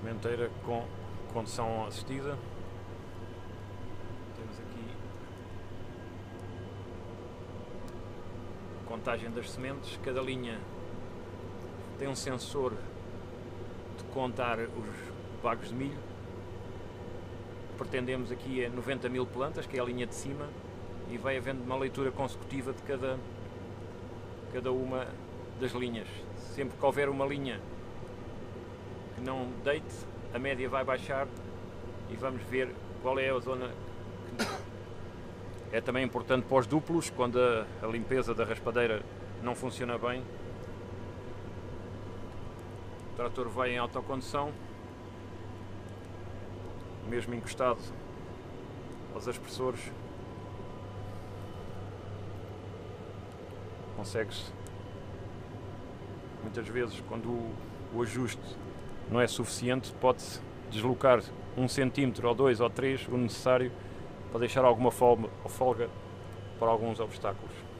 sementeira com condução assistida. Temos aqui contagem das sementes. Cada linha tem um sensor de contar os bagos de milho. Pretendemos aqui é 90 mil plantas, que é a linha de cima, e vai havendo uma leitura consecutiva de cada uma das linhas. Sempre que houver uma linha que não deite, a média vai baixar e vamos ver qual é a zona que é também importante para os duplos, quando a limpeza da raspadeira não funciona bem. O trator vai em autocondução, mesmo encostado aos aspersores, consegue-se muitas vezes, quando o ajuste não é suficiente, pode-se deslocar 1 centímetro ou 2 ou 3, o necessário para deixar alguma folga para alguns obstáculos.